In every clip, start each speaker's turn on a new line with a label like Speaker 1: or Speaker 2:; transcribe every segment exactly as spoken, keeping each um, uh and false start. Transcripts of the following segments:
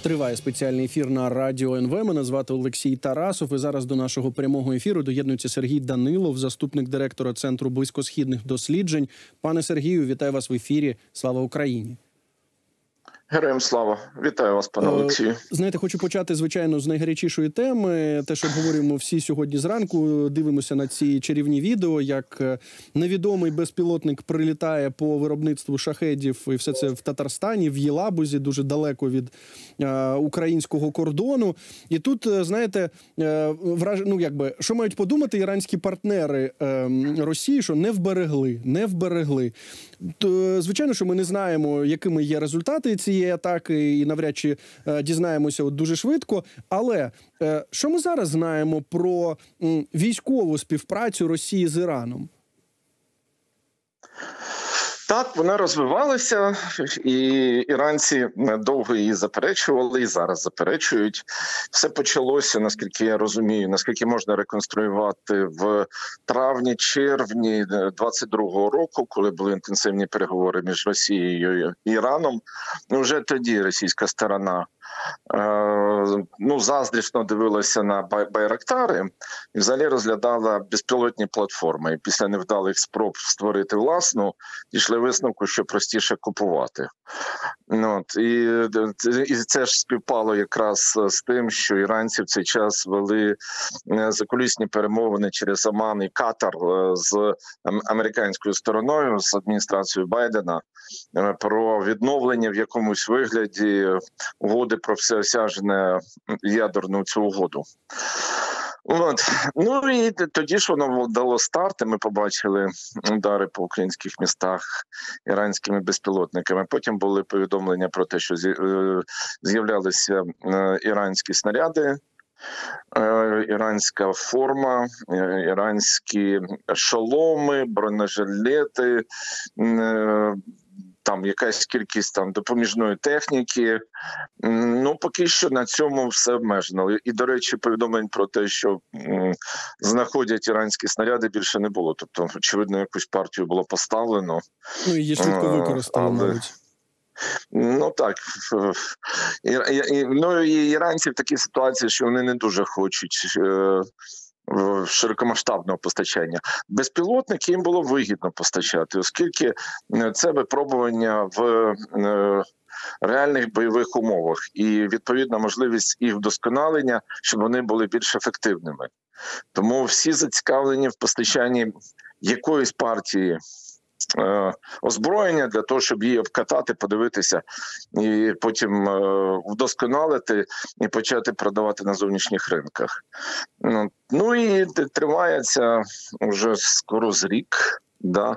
Speaker 1: Триває спеціальний ефір на Радіо ен ве. Мене звати Олексій Тарасов. І зараз до нашого прямого ефіру доєднується Сергій Данилов, заступник директора Центру близькосхідних досліджень. Пане Сергію, вітаю вас в ефірі. Слава Україні!
Speaker 2: Героям слава! Вітаю вас, пане Олексію.
Speaker 1: Знаєте, хочу почати, звичайно, з найгарячішої теми. Те, що обговорюємо всі сьогодні зранку. Дивимося на ці чарівні відео, як невідомий безпілотник прилітає по виробництву шахедів, і все це в Татарстані, в Єлабузі, дуже далеко від е, українського кордону. І тут, знаєте, е, враж... ну, якби, що мають подумати іранські партнери е, Росії, що не вберегли, не вберегли. То, звичайно, що ми не знаємо, якими є результати цієї атаки, і навряд чи е, дізнаємося от дуже швидко. Але е, що ми зараз знаємо про м, військову співпрацю Росії з Іраном?
Speaker 2: Так, вона розвивалася, і іранці довго її заперечували, і зараз заперечують. Все почалося, наскільки я розумію, наскільки можна реконструювати, в травні-червні двадцять другого року, коли були інтенсивні переговори між Росією і Іраном. Вже тоді російська сторона ну, заздрісно дивилася на байрактари і взагалі розглядала безпілотні платформи. І після невдалих спроб створити власну, дійшли висновку, що простіше купувати. От. І, і це ж співпало якраз з тим, що іранці в цей час вели закулісні перемовини через Оман і Катар з американською стороною, з адміністрацією Байдена, про відновлення в якомусь вигляді угоди про всеосяжне ядерну цю угоду. От. Ну і тоді ж воно дало старт, і ми побачили удари по українських містах іранськими безпілотниками. Потім були повідомлення про те, що з'являлися іранські снаряди, іранська форма, іранські шоломи, бронежилети, там якась кількість там допоміжної техніки. Ну, поки що на цьому все обмежено. І, до речі, повідомлень про те, що м, знаходять іранські снаряди, більше не було. Тобто, очевидно, якусь партію було поставлено.
Speaker 1: Ну, її швидко використали, але... мабуть.
Speaker 2: Ну, так. І, і, ну, і іранці в такій ситуації, що вони не дуже хочуть е, широкомасштабного постачання. Безпілотники їм було вигідно постачати, оскільки це випробування в е, реальних бойових умовах і, відповідна можливість їх вдосконалення, щоб вони були більш ефективними. Тому всі зацікавлені в постачанні якоїсь партії е, озброєння для того, щоб її обкатати, подивитися і потім е, вдосконалити і почати продавати на зовнішніх ринках. Ну, ну і тривається вже скоро з рік. Да.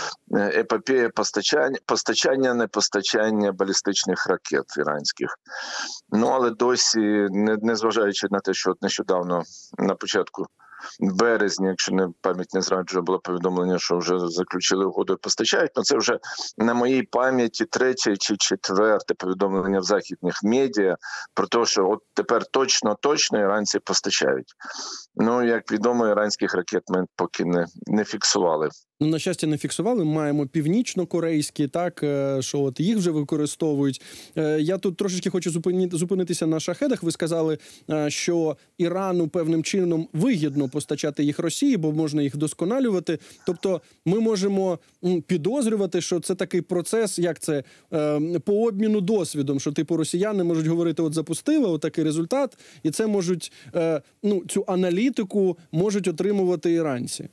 Speaker 2: Епопея постачання, постачання, не постачання балістичних ракет іранських. Ну, але досі, не, не зважаючи на те, що от нещодавно, на початку березня, якщо не пам'ять не зраджує, було повідомлення, що вже заключили угоду і постачають. Ну, це вже на моїй пам'яті третє чи четверте повідомлення в західних медіа про те, що от тепер точно-точно іранці постачають. Ну, як відомо, іранських ракет ми поки не, не фіксували.
Speaker 1: Ну, на щастя, не фіксували. Маємо північно-корейські, так, що от їх вже використовують. Я тут трошечки хочу зупинитися на шахедах. Ви сказали, що Ірану певним чином вигідно постачати їх Росії, бо можна їх вдосконалювати. Тобто ми можемо підозрювати, що це такий процес, як це, по обміну досвідом, що типу росіяни можуть говорити, от запустили, от такий результат, і це можуть, ну, цю аналітику можуть отримувати іранці.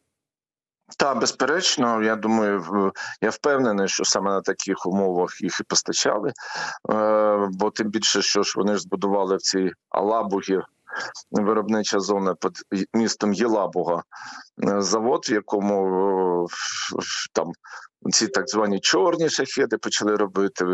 Speaker 2: Так, безперечно, я думаю, я впевнений, що саме на таких умовах їх і постачали, бо тим більше, що ж вони ж збудували в цій Алабугі, виробнича зона під містом Єлабуга, завод, в якому там ці так звані чорні шахеди почали робити,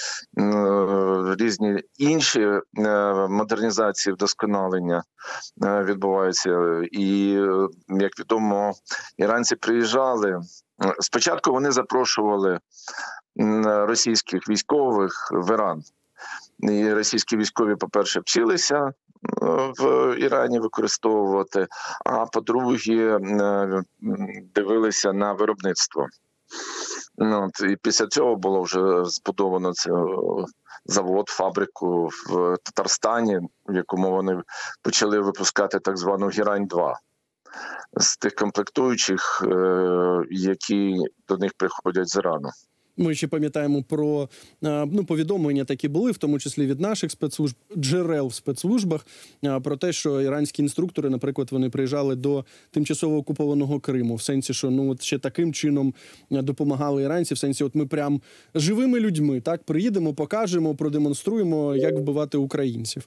Speaker 2: різні інші модернізації, вдосконалення відбуваються. І, як відомо, іранці приїжджали. Спочатку вони запрошували російських військових в Іран. І російські військові, по-перше, вчилися в Ірані використовувати, а по-друге, дивилися на виробництво. Ну, і після цього було вже збудовано це завод, фабрику в Татарстані, в якому вони почали випускати так звану «Герань два» з тих комплектуючих, які до них приходять з Ірану.
Speaker 1: Ми ще пам'ятаємо про ну, повідомлення такі були, в тому числі від наших спецслужб, джерел в спецслужбах, про те, що іранські інструктори, наприклад, вони приїжджали до тимчасово окупованого Криму. В сенсі, що ну, от ще таким чином допомагали іранці. В сенсі, от ми прям живими людьми, так, приїдемо, покажемо, продемонструємо, як вбивати українців.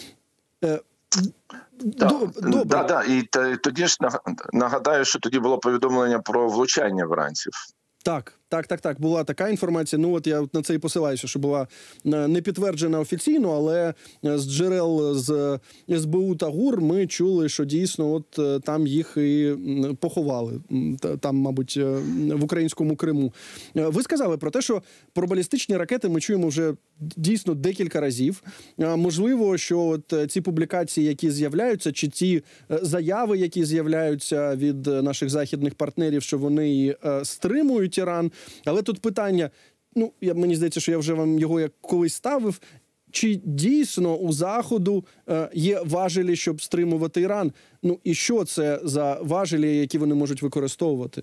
Speaker 2: Так, да, да, да. І тоді ж нагадаю, що тоді було повідомлення про влучання вранців.
Speaker 1: Так, так, так, так. Була така інформація. Ну от я на це і посилаюся, що була не підтверджена офіційно, але з джерел з ес бе у та ГУР ми чули, що дійсно от там їх і поховали. Там, мабуть, в українському Криму. Ви сказали про те, що про балістичні ракети ми чуємо вже дійсно декілька разів. Можливо, що от ці публікації, які з'являються, чи ті заяви, які з'являються від наших західних партнерів, що вони стримують Іран. Але тут питання, ну, я, мені здається, що я вже вам його як колись ставив, чи дійсно у Заходу е, є важелі, щоб стримувати Іран? Ну, і що це за важелі, які вони можуть використовувати?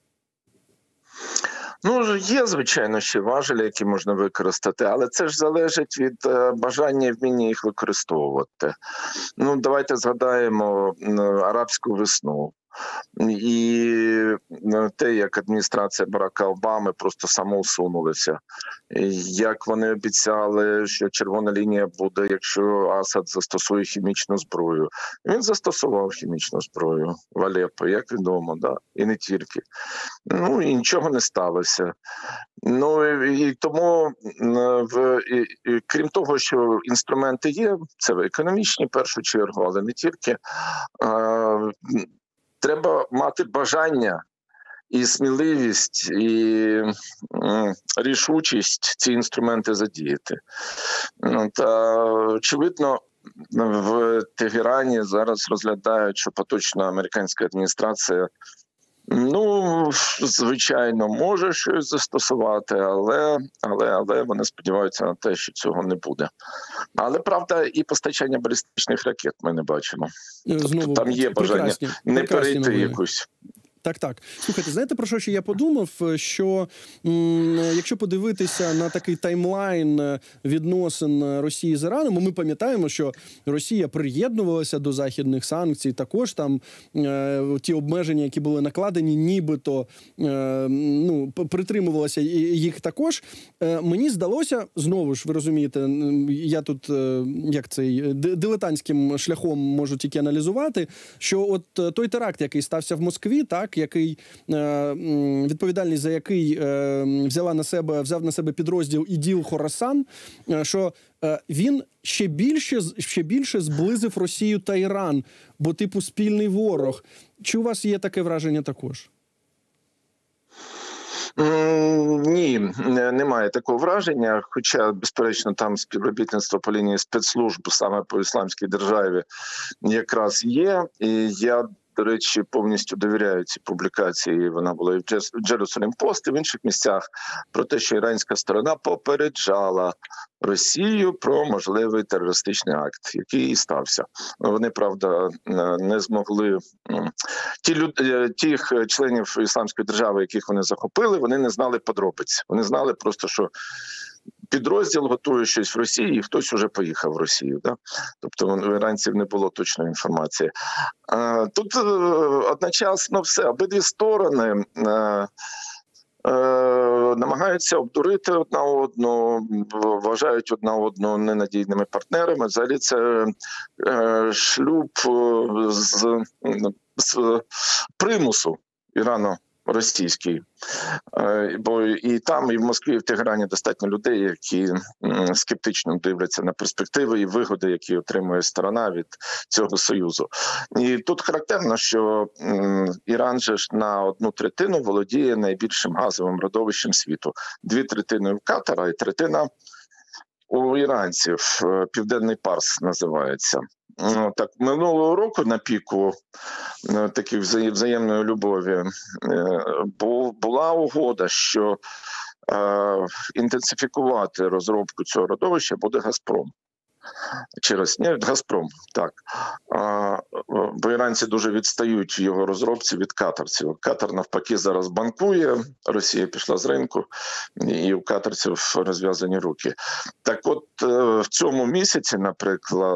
Speaker 2: Ну, є, звичайно, ще важелі, які можна використати, але це ж залежить від е, бажання і вміння їх використовувати. Ну, давайте згадаємо е, арабську весну. І те, як адміністрація Барака Обами просто самоусунулася. Як вони обіцяли, що червона лінія буде, якщо Асад застосує хімічну зброю. Він застосував хімічну зброю в Алеппо, як відомо, да? І не тільки. Ну, і нічого не сталося. Ну, і, і тому, в, і, і, крім того, що інструменти є, це економічні в першу чергу, але не тільки, а, треба мати бажання і сміливість, і м, рішучість ці інструменти задіяти. Ну, та, очевидно, в Тегерані зараз розглядають, що поточна американська адміністрація, ну, звичайно, може щось застосувати, але, але, але вони сподіваються на те, що цього не буде. Але, правда, і постачання балістичних ракет ми не бачимо.
Speaker 1: Знову,
Speaker 2: тобто там є бажання
Speaker 1: прекрасні,
Speaker 2: не
Speaker 1: прекрасні
Speaker 2: перейти
Speaker 1: новини.
Speaker 2: якусь.
Speaker 1: Так, так. Слухайте, знаєте, про що ще я подумав? Що м, якщо подивитися на такий таймлайн відносин Росії з Іраном, ми пам'ятаємо, що Росія приєднувалася до західних санкцій, також там е, ті обмеження, які були накладені, нібито е, ну, притримувалася їх також. Е, мені здалося, знову ж, ви розумієте, я тут, е, як цей, дилетантським шляхом можу тільки аналізувати, що от той теракт, який стався в Москві, так, який відповідальність за який взяла на себе, взяв на себе підрозділ ІДІЛ Хорасан, що він ще більше, ще більше зблизив Росію та Іран, бо типу спільний ворог. Чи у вас є таке враження також?
Speaker 2: Ні, немає такого враження, хоча, безперечно, там співробітництво по лінії спецслужб саме по Ісламській державі якраз є. І я, до речі, повністю довіряю цій публікації. Вона була і в Jerusalem Post, і в інших місцях, про те, що іранська сторона попереджала Росію про можливий терористичний акт, який і стався. Вони, правда, не змогли... Ті люд... Тих членів Ісламської держави, яких вони захопили, вони не знали подробиць. Вони знали просто, що підрозділ готує щось в Росії, і хтось уже поїхав в Росію. Да? Тобто у іранців не було точної інформації. Тут одночасно все, обидві сторони намагаються обдурити одна одну, вважають одна одну ненадійними партнерами. Взагалі це шлюб з, з примусу Ірано-російський. Бо і там, і в Москві, і в Тегерані достатньо людей, які скептично дивляться на перспективи і вигоди, які отримує сторона від цього союзу. І тут характерно, що Іран же ж на одну третину володіє найбільшим газовим родовищем світу. Дві третини в Катара і третина у іранців. Південний Парс називається. Так, минулого року на піку таких взаємної любові була угода, що е, інтенсифікувати розробку цього родовища буде «Газпром». Через ні, «Газпром», так. А, бо іранці дуже відстають в його розробці від катарців. Катар навпаки зараз банкує, Росія пішла з ринку, і у катарців розв'язані руки. Так от в цьому місяці, наприклад,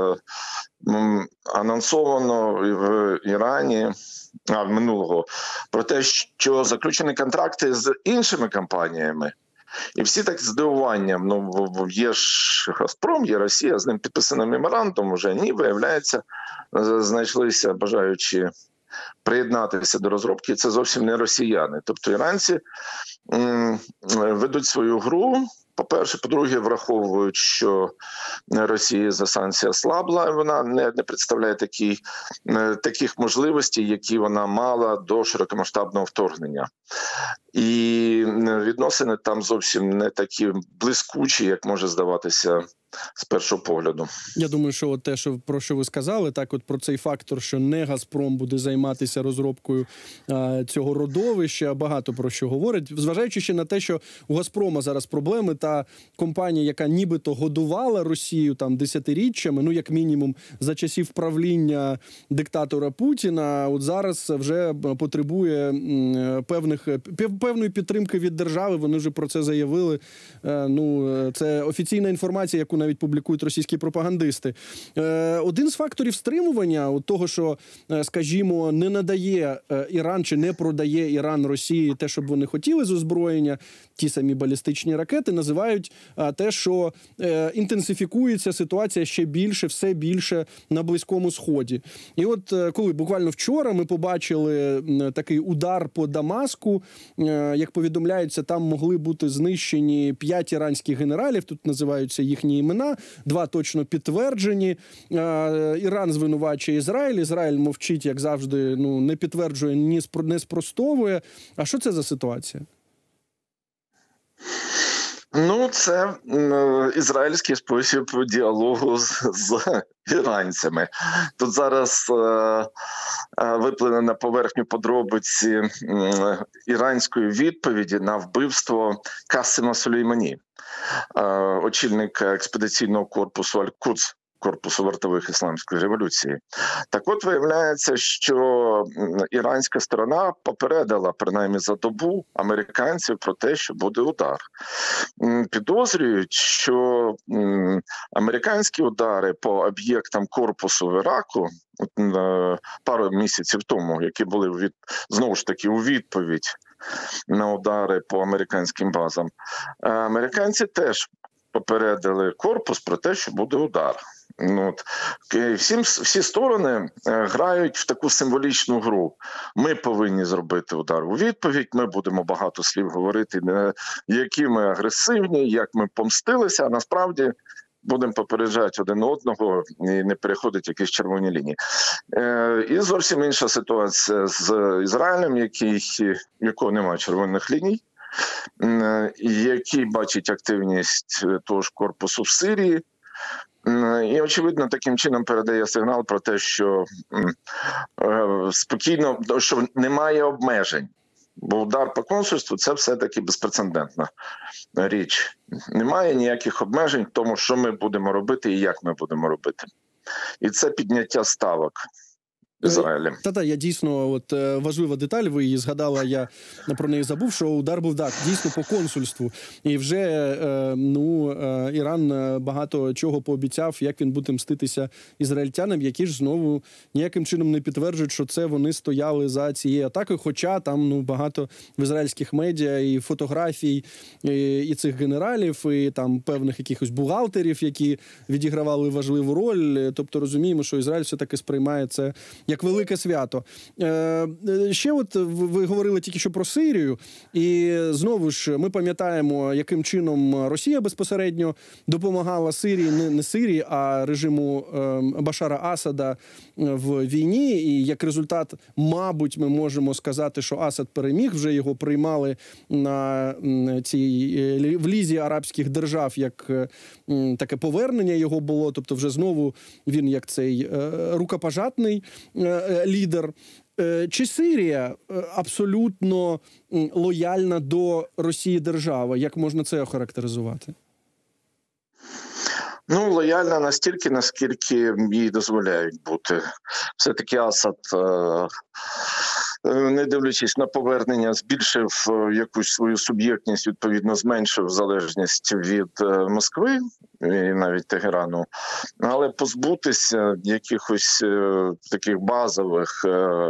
Speaker 2: анонсовано в Ірані а, минулого про те, що заключені контракти з іншими компаніями. І всі так з здивуванням, ну, є ж «Газпром», є Росія, з ним підписано меморандум, вже ні, виявляється, знайшлися бажаючі приєднатися до розробки, і це зовсім не росіяни. Тобто іранці м, ведуть свою гру, по-перше, по-друге, враховують, що Росія за санкції ослабла, вона не, не представляє такі, таких можливостей, які вона мала до широкомасштабного вторгнення. І відносини там зовсім не такі блискучі, як може здаватися з першого погляду.
Speaker 1: Я думаю, що от те, що, про що ви сказали, так от про цей фактор, що не «Газпром» буде займатися розробкою а, цього родовища, багато про що говорить. Зважаючи ще на те, що у «Газпрома» зараз проблеми, та компанія, яка нібито годувала Росію там десятиріччями, ну як мінімум за часів правління диктатора Путіна, от зараз вже потребує м, певних, певної підтримки від держави, вони вже про це заявили. Е, ну, це офіційна інформація, яку навіть публікують російські пропагандисти. Е, один з факторів стримування от того, що, скажімо, не надає Іран чи не продає Іран Росії те, що б вони хотіли з озброєння, ті самі балістичні ракети, називають а, те, що е, інтенсифікується ситуація ще більше, все більше на Близькому Сході. І от е, коли буквально вчора ми побачили е, такий удар по Дамаску, е, як повідомляється, там могли бути знищені п'ять іранських генералів, тут називаються їхні імена, два точно підтверджені. Е, Іран звинувачує Ізраїль, Ізраїль мовчить, як завжди, ну, не підтверджує, ні не спростовує. А що це за ситуація?
Speaker 2: Ну, це е, ізраїльський спосіб діалогу з, з іранцями. Тут зараз е, е, виплине на поверхню подробиці е, іранської відповіді на вбивство Касима Сулеймані, е, очільника експедиційного корпусу Аль-Кудс, корпусу вартових ісламської революції. Так от виявляється, що іранська сторона попередила принаймні за добу американців про те, що буде удар. Підозрюють, що американські удари по об'єктам корпусу в Іраку пару місяців тому, які були від, знову ж таки у відповідь на удари по американським базам, американці теж попередили корпус про те, що буде удар. Ну, от, всі, всі сторони грають в таку символічну гру. Ми повинні зробити удар у відповідь, ми будемо багато слів говорити, які ми агресивні, як ми помстилися, а насправді будемо попереджати один одного і не переходить якісь червоні лінії. Е, і зовсім інша ситуація з Ізраїлем, який, якого немає червоних ліній, який бачить активність того ж корпусу в Сирії. І, очевидно, таким чином передає сигнал про те, що е, спокійно, що немає обмежень. Бо удар по консульству – це все-таки безпрецедентна річ. Немає ніяких обмежень в тому, що ми будемо робити і як ми будемо робити. І це підняття ставок Ізраїлем.
Speaker 1: Та-та, я дійсно, от важлива деталь, ви її згадали, я про неї забув, що удар був, так, дійсно по консульству. І вже, ну, Іран багато чого пообіцяв, як він буде мститися ізраїльтянам, які ж знову ніяким чином не підтверджують, що це вони стояли за цією атакою, хоча там, ну, багато в ізраїльських медіа і фотографій і, і цих генералів, і там певних якихось бухгалтерів, які відігравали важливу роль. Тобто розуміємо, що Ізраїль все-таки сприймає це як велике свято. Е, ще от ви говорили тільки що про Сирію, і знову ж ми пам'ятаємо, яким чином Росія безпосередньо допомагала Сирії, не, не Сирії, а режиму е, Башара Асада в війні, і як результат, мабуть, ми можемо сказати, що Асад переміг, вже його приймали на цій, в Лізі арабських держав, як таке повернення його було, тобто вже знову він як цей рукопожатний лідер. Чи Сирія абсолютно лояльна до Росії держава? Як можна це охарактеризувати?
Speaker 2: Ну, лояльна настільки, наскільки їй дозволяють бути. Все-таки Асад, не дивлячись на повернення, збільшив якусь свою суб'єктність, відповідно, зменшив залежність від Москви і навіть Тегерану. Але позбутися якихось таких базових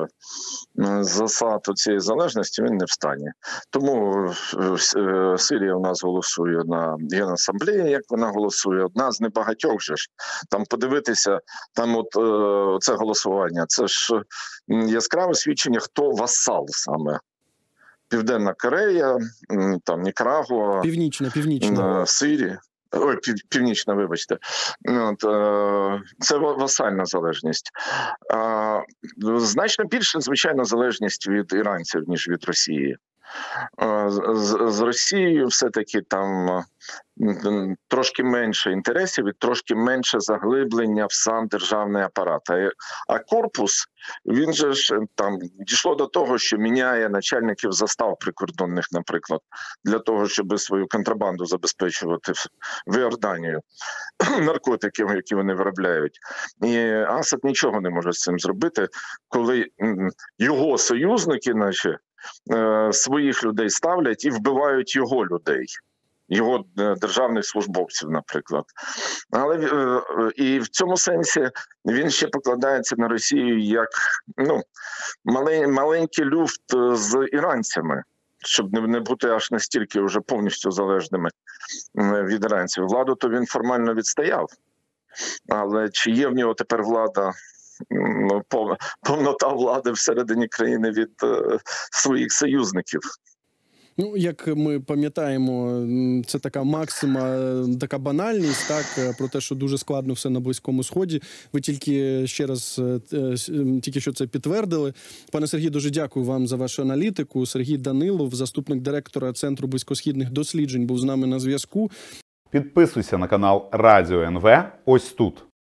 Speaker 2: засад цієї залежності він не в стані. Тому Сирія у нас голосує на Генасамблеї, як вона голосує, одна з небагатьох же ж. Там подивитися, там от це голосування, це ж яскраве свідчення, хто васал саме. Південна Корея, там Нікарагуа,
Speaker 1: Північна, північна.
Speaker 2: Сирія. Ой, пів, північна, вибачте. От, е, це васальна залежність. Е, значно більше, звичайно, залежність від іранців, ніж від Росії. Е, з, з Росією все-таки там трошки менше інтересів і трошки менше заглиблення в сам державний апарат. А, а корпус, він же ж там дійшло до того, що міняє начальників застав прикордонних, наприклад, для того, щоб свою контрабанду забезпечувати в Іорданію, наркотики, які вони виробляють. І Асад нічого не може з цим зробити, коли його союзники, наче, своїх людей ставлять і вбивають його людей. Його державних службовців, наприклад. Але і в цьому сенсі він ще покладається на Росію як ну, малень, маленький люфт з іранцями, щоб не бути аж настільки вже повністю залежними від іранців. Владу то він формально відстояв, але чи є в нього тепер влада, повнота влади всередині країни від своїх союзників?
Speaker 1: Ну, як ми пам'ятаємо, це така максима, така банальність, так, про те, що дуже складно все на Близькому Сході. Ви тільки ще раз, тільки що це підтвердили. Пане Сергій, дуже дякую вам за вашу аналітику. Сергій Данилов, заступник директора Центру близькосхідних досліджень, був з нами на зв'язку.
Speaker 3: Підписуйся на канал Радіо ен ве ось тут.